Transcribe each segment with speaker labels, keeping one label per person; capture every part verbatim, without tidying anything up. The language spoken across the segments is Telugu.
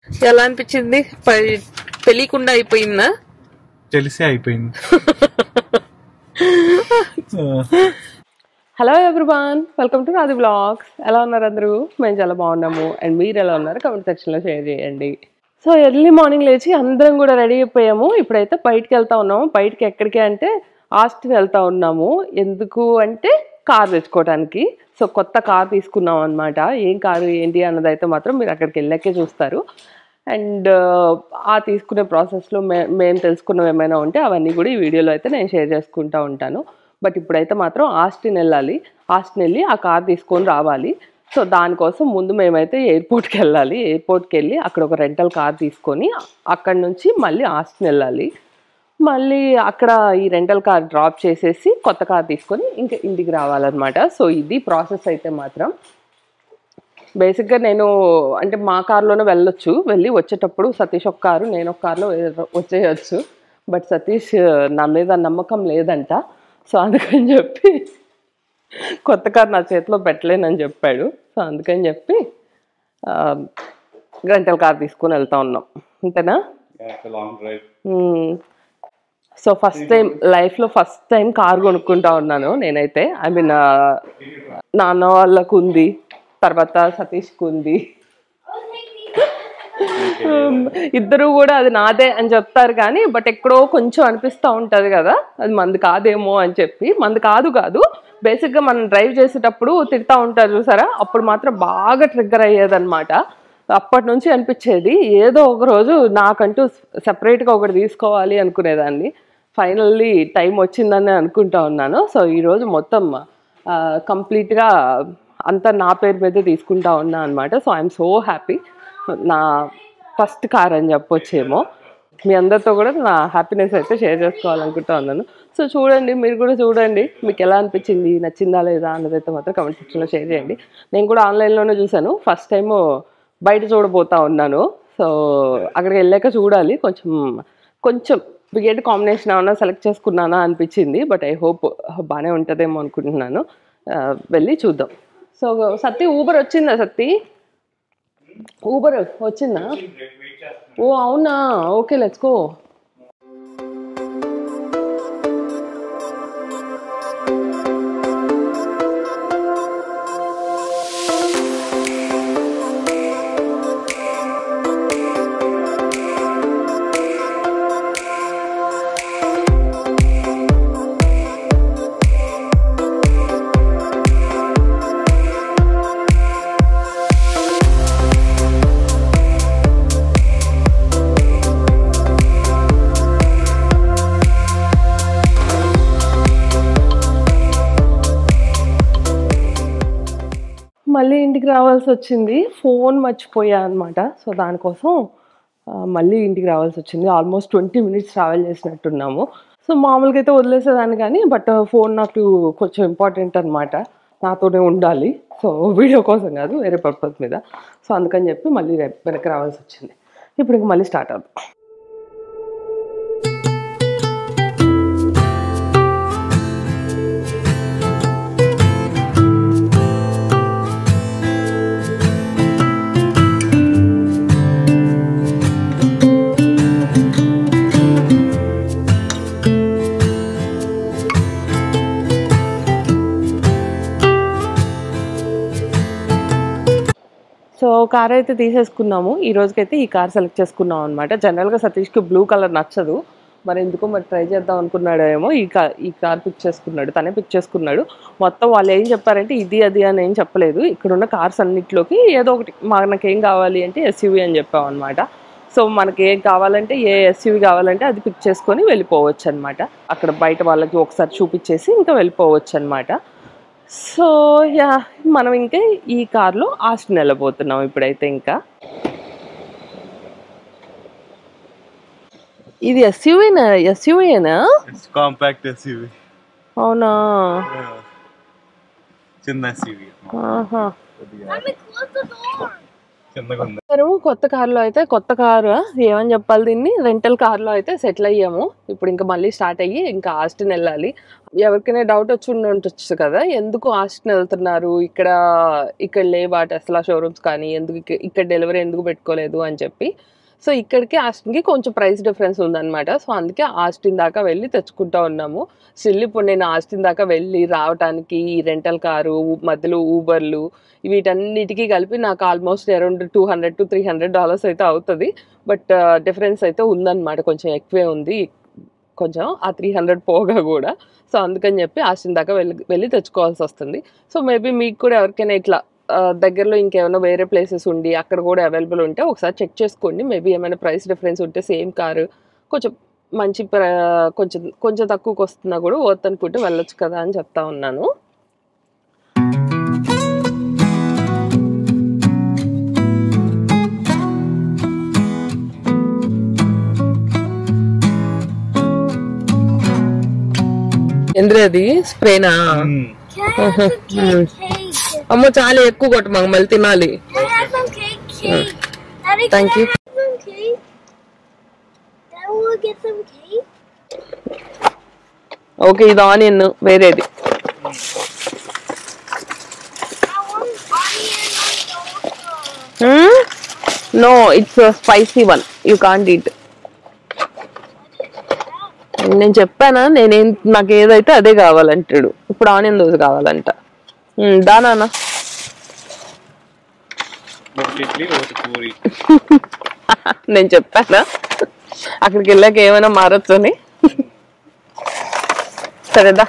Speaker 1: ఎలా అనిపించింది? తెలియకుండా అయిపోయిందా?
Speaker 2: తెలిసే అయిపోయింది.
Speaker 1: Hello everyone, welcome to Radhi blogs. ఎలా ఉన్నారు అందరూ? మేము చాలా బాగున్నాము. అండ్ మీరు ఎలా ఉన్నారు? కమెంట్ సెక్షన్లో షేర్ చేయండి. సో ఎర్లీ మార్నింగ్ లేచి అందరం కూడా రెడీ అయిపోయాము. ఇప్పుడైతే బయటికి వెళ్తా ఉన్నాము. బయటికి ఎక్కడికి అంటే ఆస్టిన్ వెళ్తా ఉన్నాము. ఎందుకు అంటే కార్ తెచ్చుకోవడానికి. సో కొత్త కార్ తీసుకున్నాం అనమాట. ఏం కారు ఏంటి అన్నది అయితే మాత్రం మీరు అక్కడికి వెళ్ళాకే చూస్తారు. అండ్ ఆ తీసుకునే ప్రాసెస్లో మే మేము తెలుసుకున్నవి ఏమైనా ఉంటే అవన్నీ కూడా ఈ వీడియోలో అయితే నేను షేర్ చేసుకుంటూ ఉంటాను. బట్ ఇప్పుడైతే మాత్రం ఆస్టిన్ వెళ్ళాలి. ఆస్టిన్ వెళ్ళి ఆ కార్ తీసుకొని రావాలి. సో దానికోసం ముందు మేమైతే ఎయిర్పోర్ట్కి వెళ్ళాలి. ఎయిర్పోర్ట్కి వెళ్ళి అక్కడ ఒక రెంటల్ కార్ తీసుకొని అక్కడి నుంచి మళ్ళీ ఆస్టిన్ వెళ్ళాలి. మళ్ళీ అక్కడ ఈ రెంటల్ కార్ డ్రాప్ చేసేసి కొత్త కార్ తీసుకొని ఇంకా ఇంటికి రావాలన్నమాట. సో ఇది ప్రాసెస్ అయితే మాత్రం. బేసిక్గా నేను అంటే మా కార్లోనే వెళ్ళొచ్చు. వెళ్ళి వచ్చేటప్పుడు సతీష్ ఒక కారు, నేను ఒక కార్లో వచ్చేయచ్చు. బట్ సతీష్ నా మీద నమ్మకం లేదంట. సో అందుకని చెప్పి కొత్త కార్ నా చేతిలో పెట్టలేనని చెప్పాడు. సో అందుకని చెప్పి రెంటల్ కార్ తీసుకొని వెళ్తా ఉన్నాం. అంతేనా? సో ఫస్ట్ టైం లైఫ్లో ఫస్ట్ టైం కార్ కొనుక్కుంటా ఉన్నాను నేనైతే. ఐ మీన్ నాన్న వాళ్ళకు ఉంది, తర్వాత సతీష్కి ఉంది. ఇద్దరు కూడా అది నాదే అని చెప్తారు కానీ బట్ ఎక్కడో కొంచెం అనిపిస్తూ ఉంటుంది కదా, అది మంది కాదేమో అని చెప్పి. మంది కాదు కాదు బేసిక్గా మనం డ్రైవ్ చేసేటప్పుడు తిడతా ఉంటారు చూసారా, అప్పుడు మాత్రం బాగా ట్రిగ్గర్ అయ్యేదన్నమాట. అప్పటి నుంచి అనిపించేది ఏదో ఒక రోజు నాకంటూ సెపరేట్గా ఒకటి తీసుకోవాలి అనుకునేదాన్ని. ఫైనల్లీ టైం వచ్చిందని అనుకుంటా ఉన్నాను. సో ఈరోజు మొత్తం కంప్లీట్గా అంతా నా పేరు మీద తీసుకుంటా ఉన్నా అనమాట. So I'm so happy. నా ఫస్ట్ కార్ అని చెప్పొచ్చేమో. మీ అందరితో కూడా నా హ్యాపీనెస్ అయితే షేర్ చేసుకోవాలనుకుంటా ఉన్నాను. సో చూడండి, మీరు కూడా చూడండి, మీకు ఎలా అనిపించింది, నచ్చిందా లేదా అన్నదైతే మాత్రం కమెంట్ సెక్షన్లో షేర్ చేయండి. నేను కూడా ఆన్లైన్లోనే చూశాను. ఫస్ట్ టైము బయట చూడబోతా ఉన్నాను. సో అక్కడికి వెళ్ళాక చూడాలి. కొంచెం కొంచెం బిగెట్ కాంబినేషన్ ఏమన్నా సెలెక్ట్ చేసుకున్నానా అనిపించింది. బట్ ఐ హోప్ బాగానే ఉంటుందేమో అనుకుంటున్నాను. వెళ్ళి చూద్దాం. సో సత్తి ఊబర్ వచ్చిందా? సత్తి ఊబర్ వచ్చిందా? ఓ అవునా, ఓకే లెట్స్ గో. మళ్ళీ ఇంటికి రావాల్సి వచ్చింది. ఫోన్ మర్చిపోయా అనమాట. సో దానికోసం మళ్ళీ ఇంటికి రావాల్సి వచ్చింది. ఆల్మోస్ట్ ట్వంటీ మినిట్స్ ట్రావెల్ చేసినట్టున్నాము. సో మామూలుగా అయితే వదిలేసేదాన్ని కానీ బట్ ఫోన్ నాకు కొంచెం ఇంపార్టెంట్ అనమాట, నాతోనే ఉండాలి. సో వీడియో కోసం కాదు, వేరే పర్పస్ మీద. సో అందుకని చెప్పి మళ్ళీ వెనక్కి రావాల్సి వచ్చింది. ఇప్పుడు ఇంక మళ్ళీ స్టార్ట్ అవుతుంది. సో కార్ అయితే తీసేసుకున్నాము. ఈ రోజుకైతే ఈ కార్ సెలెక్ట్ చేసుకున్నాం అనమాట. జనరల్గా సతీష్కి బ్లూ కలర్ నచ్చదు, మరి ఎందుకో మరి ట్రై చేద్దాం అనుకున్నాడేమో ఈ కార్ ఈ కార్ పిక్ చేసుకున్నాడు. తనే పిక్ చేసుకున్నాడు. మొత్తం వాళ్ళు ఏం చెప్పారంటే ఇది అది అని ఏం చెప్పలేదు. ఇక్కడున్న కార్స్ అన్నింటిలోకి ఏదో ఒకటి మనకేం కావాలి అంటే ఎస్యూవీ అని చెప్పాం అనమాట. సో మనకి ఏం కావాలంటే ఏ ఎస్యూవీ కావాలంటే అది పిక్ చేసుకొని వెళ్ళిపోవచ్చు అనమాట. అక్కడ బయట వాళ్ళకి ఒకసారి చూపించేసి ఇంకా వెళ్ళిపోవచ్చు అనమాట. సో యా మనం ఇంకా ఈ కార్లో ఆస్టిన్ వెళ్ళబోతున్నాం ఇప్పుడైతే. ఇంకా ఇది ఎస్యూవీనా? ఎస్యూవీనా?
Speaker 2: Compact SUV.
Speaker 1: అవునా?
Speaker 2: చిన్న ఎస్యూవీ.
Speaker 1: ఆహా. ఇద్దరము కొత్త కార్లో అయితే కొత్త కారు ఏమని చెప్పాలి దీన్ని రెంటల్ కార్లో అయితే సెటిల్ అయ్యాము. ఇప్పుడు ఇంకా మళ్ళీ స్టార్ట్ అయ్యి ఇంకా ఆస్టిన్ వెళ్ళాలి. ఎవరికైనా డౌట్ వచ్చి ఉండొచ్చు కదా, ఎందుకు ఆస్టిన్ వెళ్తున్నారు, ఇక్కడ ఇక్కడ లేవా టెస్లా షోరూమ్స్ కానీ, ఎందుకు ఇక్కడ డెలివరీ ఎందుకు పెట్టుకోలేదు అని చెప్పి. సో ఇక్కడికి ఆస్టిన్కి కొంచెం ప్రైస్ డిఫరెన్స్ ఉందన్నమాట. సో అందుకే ఆస్టిన్ దాకా వెళ్ళి తెచ్చుకుంటా ఉన్నాము. స్టిల్ ఇప్పుడు నేను ఆస్టిన్ దాకా వెళ్ళి రావడానికి ఈ రెంటల్ కారు మధ్యలో ఊబర్లు వీటన్నిటికీ కలిపి నాకు almost around two hundred to three hundred dollars అయితే అవుతుంది. బట్ డిఫరెన్స్ అయితే ఉందన్నమాట, కొంచెం ఎక్కువే ఉంది కొంచెం ఆ త్రీ హండ్రెడ్ పోగా కూడా. సో అందుకని చెప్పి ఆస్టిన్ దాకా వెళ్ళి వెళ్ళి తెచ్చుకోవాల్సి వస్తుంది. సో మేబీ మీకు కూడా ఎవరికైనా ఇట్లా దగ్గరలో ఇంకేమైనా వేరే ప్లేసెస్ ఉండి అక్కడ కూడా అవైలబుల్ ఉంటే ఒకసారి చెక్ చేసుకోండి. మేబీ ఏమైనా ప్రైస్ డిఫరెన్స్ ఉంటే సేమ్ కారు కొంచెం మంచి కొంచెం కొంచెం తక్కువకి వస్తున్నా కూడా వర్త్ అనుకుంటే వెళ్ళొచ్చు కదా అని చెప్తా ఉన్నాను. ఎందుకు అది స్ప్రేనా? అమ్మ చాలా ఎక్కువ కొట్టు మాకు మళ్ళీ తినాలి. Thank you. ఓకే ఇది ఆనియన్ వేరేది. No it's spicy one you can't eat. నేను చెప్పానా నేనేం నాకు ఏదైతే అదే కావాలంటాడు. ఇప్పుడు ఆనియన్ దోశ కావాలంట. దానా నేను చెప్పానా అక్కడికి వెళ్ళాక ఏమైనా మారచ్చు అని. సరేదా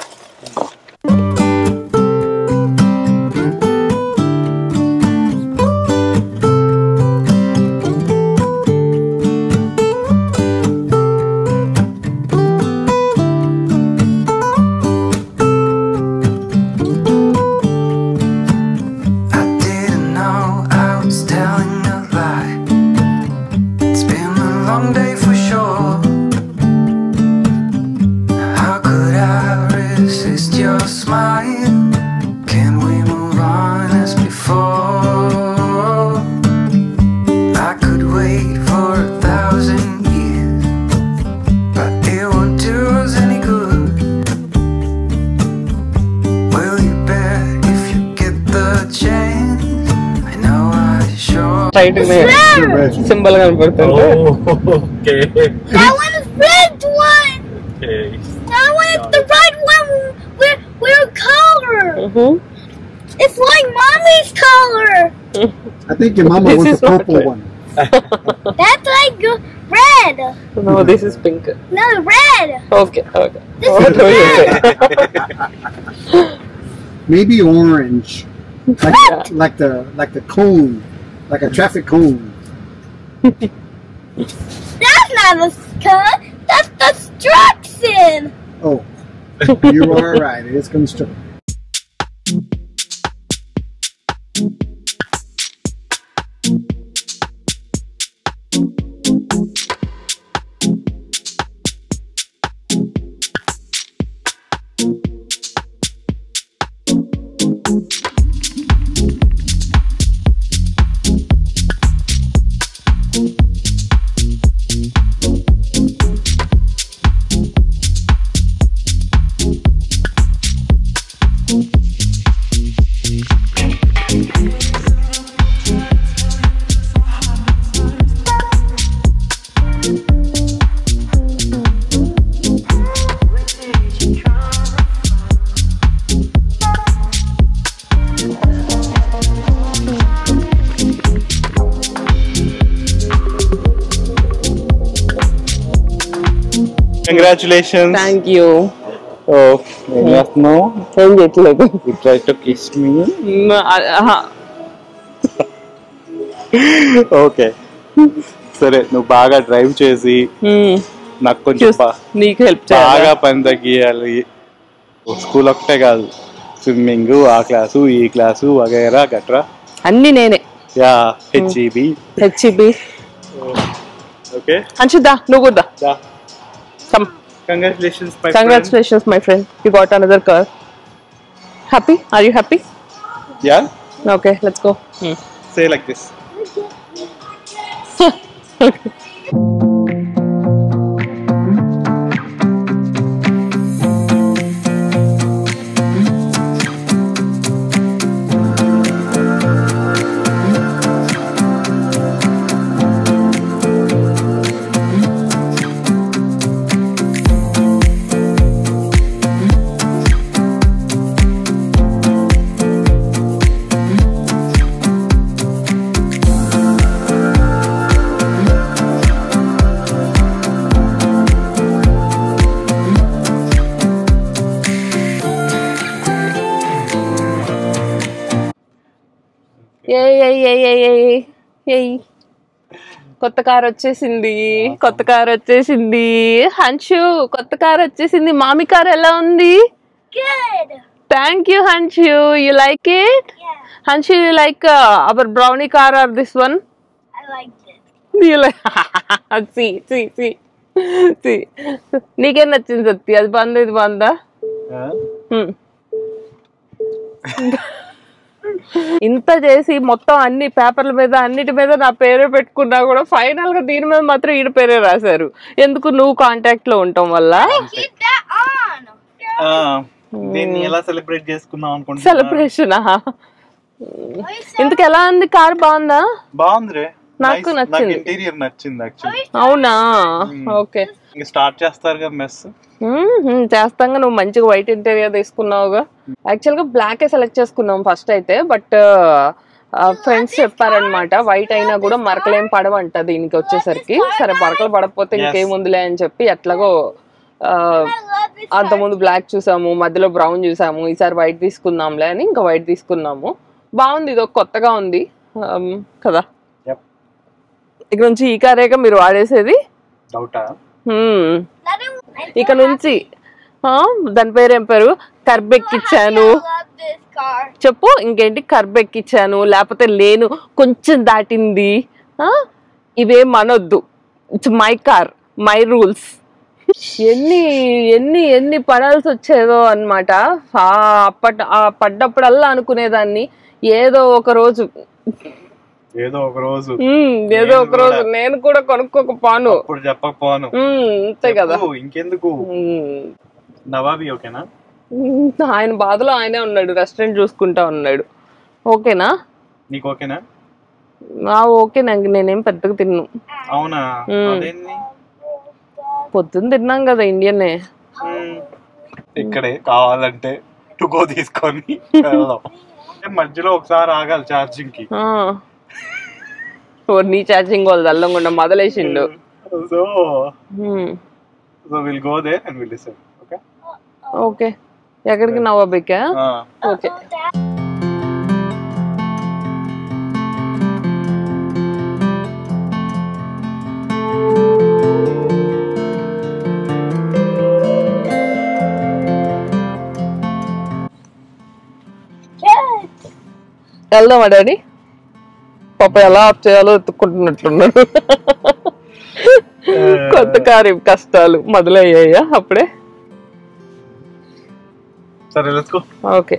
Speaker 1: సింబల్ కనపడుతుంది.
Speaker 3: That one is red one. Okay. That one is the red one. We're we're color. Mm-hmm. It's like mommy's color.
Speaker 4: I think your mama
Speaker 1: This
Speaker 4: wants
Speaker 1: is
Speaker 4: the
Speaker 1: not
Speaker 4: purple
Speaker 1: red.
Speaker 4: one.
Speaker 3: That's like red.
Speaker 1: No, this is pink.
Speaker 3: No, red.
Speaker 1: Okay, okay.
Speaker 3: This
Speaker 1: What
Speaker 3: is
Speaker 1: do you say?
Speaker 4: Maybe orange, like like the like the cone, like a traffic cone.
Speaker 3: That's not a cut. That's construction.
Speaker 4: Oh, you are right. It is construction.
Speaker 2: Congratulations.
Speaker 1: Thank you.
Speaker 2: Oh, ఏం చేస్తున్నావు?
Speaker 1: ఏం చేయట్లేదు.
Speaker 2: You tried to kiss me. Okay సరే, నువ్వు బాగా డ్రైవ్ చేసి నాకు కొంచెం బా-
Speaker 1: నీకు హెల్ప్
Speaker 2: బాగా
Speaker 1: చేయాలి.
Speaker 2: పని తగ్గియాలి. స్కూల్ ఒకటే కాదు, స్విమ్మింగ్ ఆ క్లాసు ఈ క్లాసు వగైరా గట్రా
Speaker 1: అన్ని నేనే.
Speaker 2: యా హెచ్ఈబి.
Speaker 1: హెచ్ఈబి.
Speaker 2: ఓకే
Speaker 1: అంశుద్దా నువ్వు కూడా
Speaker 2: దా.
Speaker 1: Come.
Speaker 2: Congratulations, my
Speaker 1: Congratulations, my friend. You got another car. Happy? Are you happy?
Speaker 2: friend. Yeah,
Speaker 1: Okay, let's go. Hmm.
Speaker 2: say like this.
Speaker 1: కొత్త కార్ వచ్చేసింది కొత్త కార్ వచ్చేసింది హన్షు కొత్త కార్ వచ్చేసింది మామి కార్ ఎలా ఉంది
Speaker 3: Good.
Speaker 1: Thank you Hanshu you like it
Speaker 3: Yeah,
Speaker 1: Hanshu you like our brownie car or this one
Speaker 3: I liked it.
Speaker 1: You like సి సి సి సి నీకేం నచ్చింది సత్తి అది బాగుందా ఇది బాగుందా ఇంత చేసి మొత్తం అన్ని పేపర్ల మీద అన్నిటి మీద నా పేరే పెట్టుకున్నా కూడా ఫైనల్ గా దీని మీద మాత్రం ఈడ పేరే రాశారు ఎందుకు నువ్వు కాంటాక్ట్ లో ఉండటం వల్ల
Speaker 3: Keep that on.
Speaker 2: దీన్ని ఎలా సెలబ్రేట్ చేసుకుందాం అనుకుంటున్నా
Speaker 1: సెలబ్రేషన్ ఇంతకు ఎలా ఉంది కార్ బాగుందా
Speaker 2: బాగుంది
Speaker 1: నాకు నచ్చింది
Speaker 2: ఇంటీరియర్ నచ్చింది యాక్చువల్లీ
Speaker 1: అవునా ఓకే
Speaker 2: ఇంకా స్టార్ట్ చేస్తారు కదా మెస్
Speaker 1: చేస్తాంగా నువ్వు మంచిగా వైట్ ఇంటీరియర్ తీసుకున్నావుగా యాక్చువల్ గా బ్లాక్ సెలెక్ట్ చేసుకున్నాం ఫస్ట్ అయితే బట్ ఫ్రెండ్స్ చెప్పారనమాట వైట్ అయినా కూడా మరకలేం పడవంట దీనికి వచ్చేసరికి సరే మరకలు పడకపోతే ఇంకేముందిలే అని చెప్పి ఎట్లాగో అంతకుముందు బ్లాక్ చూసాము మధ్యలో బ్రౌన్ చూసాము ఈసారి వైట్ తీసుకుందాంలే అని ఇంకా వైట్ తీసుకున్నాము బాగుంది ఇది ఒక కొత్తగా ఉంది కదా ఇక నుంచి ఈ కారేగా మీరు వాడేసేది
Speaker 2: డౌటా
Speaker 1: ఇక నుంచి దాని పేరు ఏం పేరు కర్బ్ ఎక్కిచ్చాను చెప్పు ఇంకేంటి కర్బ్ ఎక్కిచ్చాను లేకపోతే లేను కొంచెం దాటింది ఇవేం అనొద్దు it's my car my rules ఎన్ని ఎన్ని ఎన్ని పడాల్సి వచ్చేదో అనమాట అప్పటి ఆ పడ్డప్పుడల్లా అనుకునేదాన్ని ఏదో ఒక రోజు
Speaker 2: ఏదో ఒక రోజు
Speaker 1: ఏదో ఒక రోజు నేను కూడా కొనుక్కోకపోను
Speaker 2: ఇప్పుడు చెప్పకపోను
Speaker 1: అంతే కదా
Speaker 2: ఇంకెందుకు నవాబీ ఓకేనా
Speaker 1: ఆయన బాధలో ఆయనే ఉన్నాడు రెస్టారెంట్ చూసుకుంటా ఉన్నాడు ఓకేనా
Speaker 2: నీకు ఓకేనా
Speaker 1: ఓకే నాకు నేనేం పెద్దగా తిన్ను
Speaker 2: అవునా
Speaker 1: పొద్దున్న తిన్నాం కదా ఇండియనే
Speaker 2: ఇక్కడే కావాలంటే టుగో తీసుకొని మధ్యలో ఒకసారి ఆగాలి ఛార్జింగ్ కి
Speaker 1: నీ ఛార్జింగ్ వాళ్ళు అల్లంగుండా మొదలేసిండు
Speaker 2: so so will go there and will listen okay
Speaker 1: okay ఎక్కడికి నవాబీకా ఓకే వెళ్దామా డాడీ పాప ఎలా ఆఫ్ చేయాలో ఎత్తుక్కుంటున్నట్టున్నాడు కొత్త కారు కష్టాలు మొదలయ్యాయా అప్పుడే
Speaker 2: సరే లెట్స్ గో
Speaker 1: ఓకే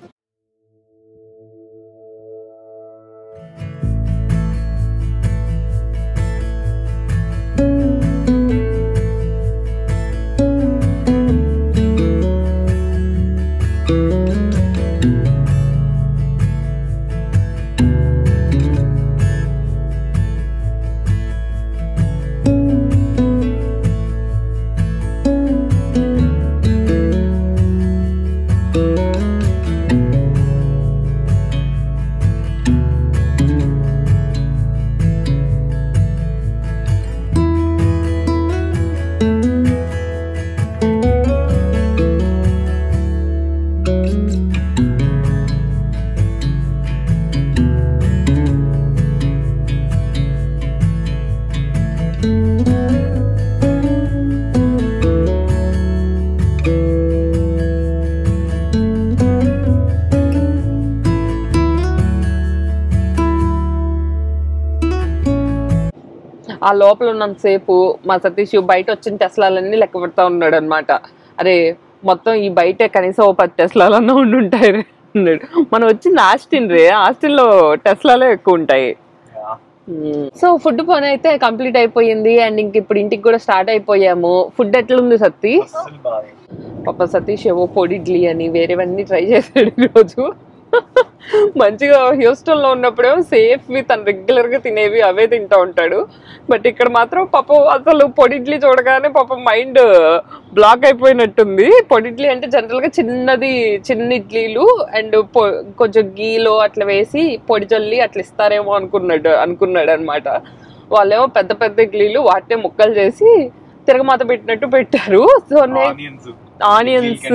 Speaker 1: ఆ లోపల ఉన్నంతసేపు మా సతీష్ బయట వచ్చిన టెస్లాలన్నీ లెక్క పెడతా ఉన్నాడు అనమాట అరే మొత్తం ఈ బయటే కనీసం ఓ పది టెస్లాలన్నా ఉండి ఉంటాయి అన్నాడు మనం వచ్చింది ఆస్టిన్ రే ఆస్టిన్ లో టెస్లాలే ఎక్కువ ఉంటాయి సో ఫుడ్ పని అయితే కంప్లీట్ అయిపోయింది అండ్ ఇంక ఇప్పుడు ఇంటికి కూడా స్టార్ట్ అయిపోయాము. ఫుడ్ ఎట్లుంది సత్తి? పాప సతీష్ ఏవో పొడి ఇడ్లీ అని వేరేవన్నీ ట్రై చేశాడు ఈరోజు. మంచిగా హ్యూస్టన్ లో ఉన్నప్పుడేమో సేఫ్ వి తను రెగ్యులర్ గా తినేవి అవే తింటా ఉంటాడు. బట్ ఇక్కడ మాత్రం పాపం అసలు పొడి ఇడ్లీ చూడగానే పాపం మైండ్ బ్లాక్ అయిపోయినట్టుంది. పొడి ఇడ్లీ అంటే జనరల్ గా చిన్నది చిన్న ఇడ్లీలు అండ్ కొంచెం గీలో అట్లా వేసి పొడి జల్లి అట్లా ఇస్తారేమో అనుకున్నాడు అనుకున్నాడు అనమాట. వాళ్ళేమో పెద్ద పెద్ద ఇడ్లీలు వాటినే ముక్కలు చేసి తిరగమాత పెట్టినట్టు పెట్టారు. సో ఆనియన్స్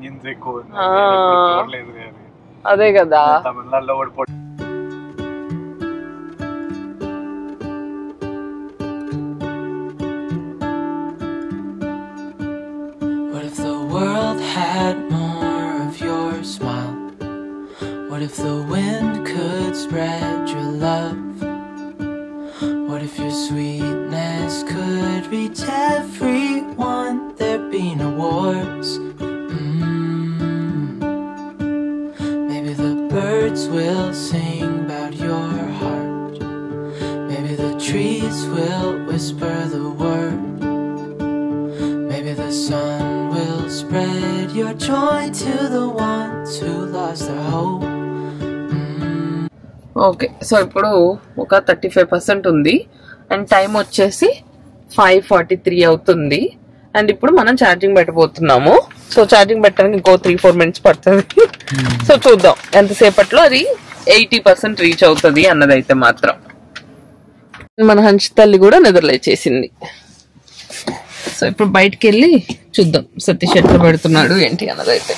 Speaker 1: అదే కదా.
Speaker 5: What if the world had more of your smile? What if the wind could spread your love? What if your sweetness could reach everyone? There'd be no wars. Birds will sing about your heart. Maybe the trees will whisper the word. Maybe the sun will spread your joy to the ones who lost their hope.
Speaker 1: Okay, so ఇప్పుడు ఒక థర్టీ ఫైవ్ పర్సెంట్ ఉంది అండ్ టైం వచ్చేసి ఫైవ్ ఫార్టీ త్రీ అవుతుంది. అండ్ ఇప్పుడు మనం ఛార్జింగ్ పెట్టబోతున్నాము. సో ఛార్జింగ్ పెట్టడానికి ఇంకో త్రీ ఫోర్ మినిట్స్ పడుతుంది. సో చూద్దాం ఎంతసేపట్లో అది ఎయిటీ పర్సెంట్ రీచ్ అవుతుంది అన్నదైతే మాత్రం. మన హంచ్ తల్లి కూడా నిద్రలేచేసింది. సో ఇప్పుడు బయటకు వెళ్ళి చూద్దాం సతీష్ ఎట్లా పెడుతున్నాడు ఏంటి అన్నదైతే.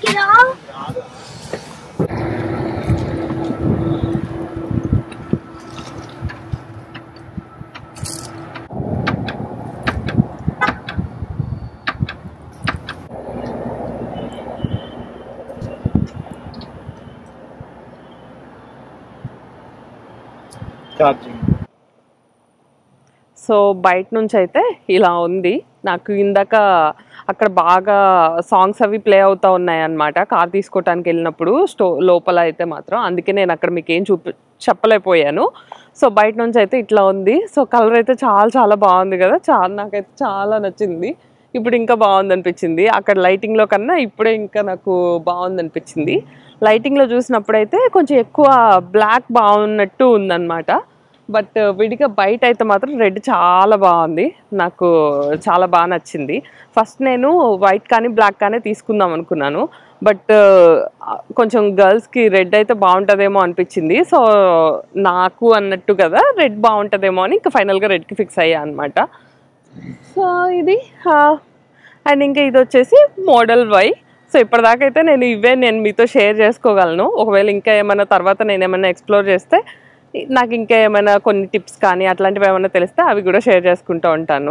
Speaker 1: సో బయట నుంచి అయితే ఇలా ఉంది. నాకు ఇందాక అక్కడ బాగా సాంగ్స్ అవి ప్లే అవుతా ఉన్నాయి అన్నమాట కార్ తీసుకోవటానికి వెళ్ళినప్పుడు స్టో లోపల అయితే మాత్రం. అందుకే నేను అక్కడ మీకు ఏం చూపి చెప్పలేకపోయాను. సో బయట నుంచి అయితే ఇట్లా ఉంది. సో కలర్ అయితే చాలా చాలా బాగుంది కదా, చాలా నాకైతే చాలా నచ్చింది. ఇప్పుడు ఇంకా బాగుంది అనిపించింది. అక్కడ లైటింగ్లో కన్నా ఇప్పుడే ఇంకా నాకు బాగుంది అనిపించింది. లైటింగ్లో చూసినప్పుడైతే కొంచెం ఎక్కువ బ్లాక్ బాగున్నట్టు ఉందన్నమాట. బట్ విడిగా బయట అయితే మాత్రం రెడ్ చాలా బాగుంది, నాకు చాలా బాగా నచ్చింది. ఫస్ట్ నేను వైట్ కానీ బ్లాక్ కానీ తీసుకుందాం అనుకున్నాను. బట్ కొంచెం గర్ల్స్కి రెడ్ అయితే బాగుంటుందేమో అనిపించింది. సో నాకు అన్నట్టు కదా రెడ్ బాగుంటుందేమో అని ఇంకా ఫైనల్గా రెడ్కి ఫిక్స్ అయ్యా అనమాట. సో ఇది అండ్ ఇంకా ఇది వచ్చేసి మోడల్ వై. సో ఇప్పటిదాకా అయితే నేను ఇవే నేను మీతో షేర్ చేసుకోగలను. ఒకవేళ ఇంకా ఏమైనా తర్వాత నేను ఏమైనా ఎక్స్ప్లోర్ చేస్తే నాకు ఇంకా ఏమైనా కొన్ని టిప్స్ కానీ అట్లాంటివి ఏమైనా తెలిస్తే అవి కూడా షేర్ చేసుకుంటూ ఉంటాను.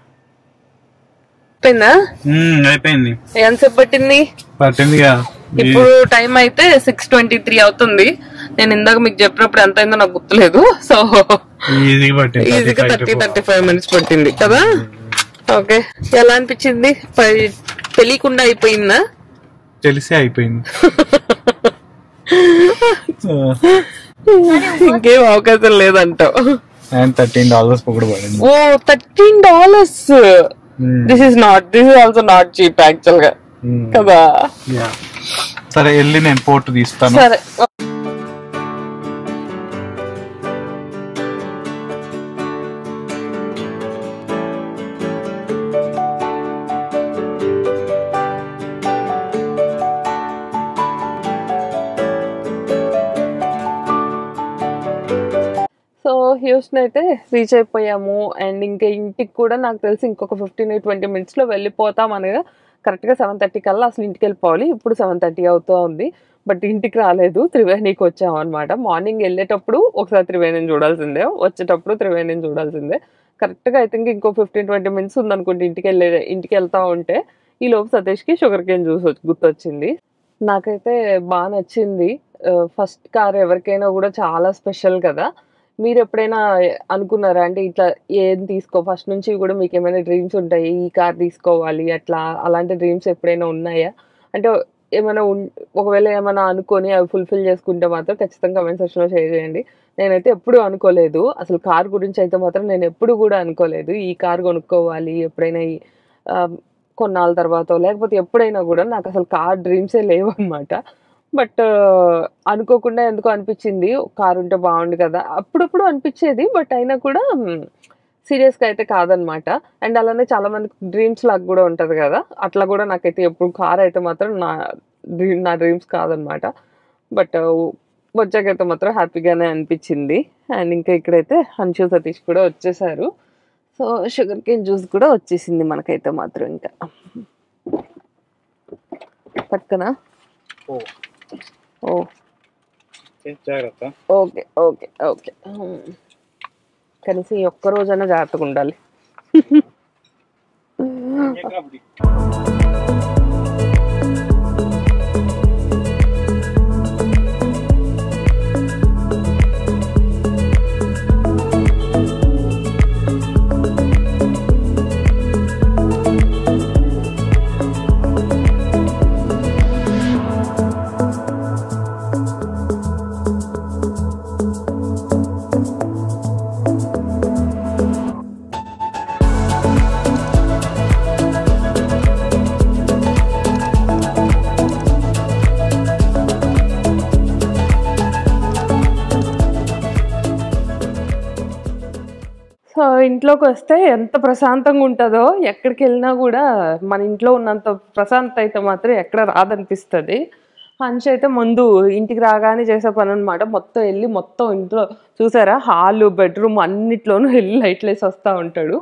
Speaker 2: అయిపోయింది.
Speaker 1: ఎంతసేపు పట్టింది? ఇప్పుడు టైం అయితే సిక్స్ ట్వంటీ త్రీ అవుతుంది. నేను ఇందాక మీకు చెప్పినప్పుడు ఎంత అయిందో నాకు గుర్తులేదు. సో ఈజీగా థర్టీ థర్టీ ఫైవ్ మినిట్స్ పట్టింది కదా. ఓకే, ఎలా అనిపించింది? తెలియకుండా అయిపోయిందా?
Speaker 2: తెలిసే అయిపోయింది.
Speaker 1: ఇంకేం అవకాశం లేదంటావు.
Speaker 2: థర్టీన్ డాలర్స్ కూడా పడింది.
Speaker 1: Oh thirteen dollars. This is not this is also not cheap actual గా కదా.
Speaker 2: సరే వెళ్ళి నేను పోర్ట్ తీస్తాను.
Speaker 1: సరే హ్యూస్టన్ అయితే రీచ్ అయిపోయాము. అండ్ ఇంకా ఇంటికి కూడా నాకు తెలిసి ఇంకొక ఫిఫ్టీన్ ట్వంటీ మినిట్స్లో వెళ్ళిపోతాం అనగా కరెక్ట్గా సెవెన్ థర్టీ కల్లా అసలు ఇంటికి వెళ్ళిపోవాలి. ఇప్పుడు సెవెన్ థర్టీ అవుతూ ఉంది. బట్ ఇంటికి రాలేదు, త్రివేణికి వచ్చాము అనమాట. మార్నింగ్ వెళ్ళేటప్పుడు ఒకసారి త్రివేణిని చూడాల్సిందే, వచ్చేటప్పుడు త్రివేణిని చూడాల్సిందే. కరెక్ట్గా ఐ థింక్ ఇంకో ఫిఫ్టీన్ ట్వంటీ మినిట్స్ ఉందనుకుంటే ఇంటికి వెళ్ళే ఇంటికి వెళ్తూ ఉంటే ఈ లోపు సతీష్కి షుగర్ కేన్ జ్యూస్ గుర్తొచ్చింది. నాకైతే బాగా నచ్చింది. ఫస్ట్ కార్ ఎవరికైనా కూడా చాలా స్పెషల్ కదా. మీరు ఎప్పుడైనా అనుకున్నారా అంటే ఇట్లా ఏం తీసుకో ఫస్ట్ నుంచి కూడా మీకు ఏమైనా డ్రీమ్స్ ఉంటాయి ఈ కార్ తీసుకోవాలి అట్లా అలాంటి డ్రీమ్స్ ఎప్పుడైనా ఉన్నాయా? అంటే ఏమైనా ఒకవేళ ఏమైనా అనుకొని అవి ఫుల్ఫిల్ చేసుకుంటే మాత్రం ఖచ్చితంగా కమెంట్ సెక్షన్లో షేర్ చేయండి. నేనైతే ఎప్పుడు అనుకోలేదు అసలు కార్ గురించి అయితే మాత్రం నేను ఎప్పుడు కూడా అనుకోలేదు ఈ కార్ కొనుక్కోవాలి ఎప్పుడైనా ఈ కొన్నాళ్ళ తర్వాత లేకపోతే ఎప్పుడైనా కూడా నాకు అసలు కార్ డ్రీమ్సే లేవు అనమాట. బట్ అనుకోకుండా ఎందుకో అనిపించింది కార్ ఉంటే బాగుండు కదా అప్పుడప్పుడు అనిపించేది. బట్ అయినా కూడా సీరియస్గా అయితే కాదనమాట. అండ్ అలానే చాలా మంది డ్రీమ్స్ లాగా కూడా ఉంటుంది కదా అట్లా కూడా నాకైతే ఎప్పుడు కార్ అయితే మాత్రం నా డ్రీమ్ నా డ్రీమ్స్ కాదనమాట. బట్ వచ్చాకైతే మాత్రం హ్యాపీగానే అనిపించింది. అండ్ ఇంకా ఇక్కడైతే హన్షు సతీష్ కూడా వచ్చేసారు. సో షుగర్ కేన్ జ్యూస్ కూడా వచ్చేసింది మనకైతే మాత్రం. ఇంకా పక్కన ఓ ఓకే ఓకే ఓకే కనీసం ఈ ఒక్క రోజైనా జాగ్రత్తగా ఉండాలి. సో ఇంట్లోకి వస్తే ఎంత ప్రశాంతంగా ఉంటుందో ఎక్కడికి వెళ్ళినా కూడా మన ఇంట్లో ఉన్నంత ప్రశాంతత అయితే మాత్రం ఎక్కడ రాదనిపిస్తుంది. హన్షు అయితే ముందు ఇంటికి రాగానే చేసే పని అనమాట. మొత్తం వెళ్ళి మొత్తం ఇంట్లో చూసారా హాలు బెడ్రూమ్ అన్నిట్లోనూ వెళ్ళి లైట్లు వేసి వస్తూ ఉంటాడు.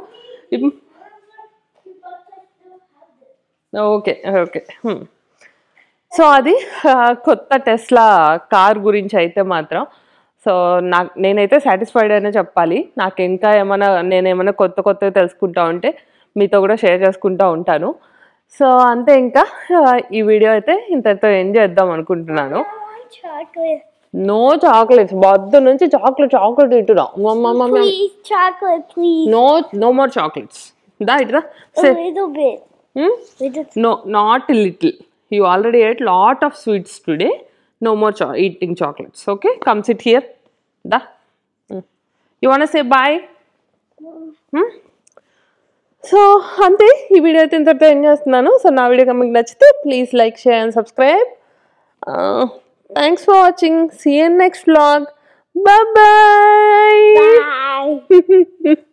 Speaker 1: ఓకే ఓకే సో అది కొత్త టెస్లా కార్ గురించి అయితే మాత్రం సో నాకు నేనైతే సాటిస్ఫైడ్ అనే చెప్పాలి. నాకు ఇంకా ఏమైనా నేనేమైనా కొత్త కొత్తవి తెలుసుకుంటా ఉంటే మీతో కూడా షేర్ చేసుకుంటూ ఉంటాను. సో అంతే ఇంకా ఈ వీడియో అయితే ఇంతతో ఎండ్ చేద్దాం అనుకుంటున్నాను. నో చాక్లెట్స్ బొద్దు నుంచి చాక్లెట్ చాక్లెట్ ఇటురా నో నో మోర్ చాక్లెట్స్ దా ఇటురా no not little you already ate lot of sweets today no more cho- eating chocolates. Okay, come sit here. Da. Mm. You want to say bye? Hmm? So అంతే ఈ వీడియో అయితే ఇంతటితో ఎండ్ చేస్తున్నాను. సో నా వీడియో మీకు నచ్చితే please like share and subscribe. Thanks for watching. See you next vlog. Bye bye.
Speaker 3: Bye.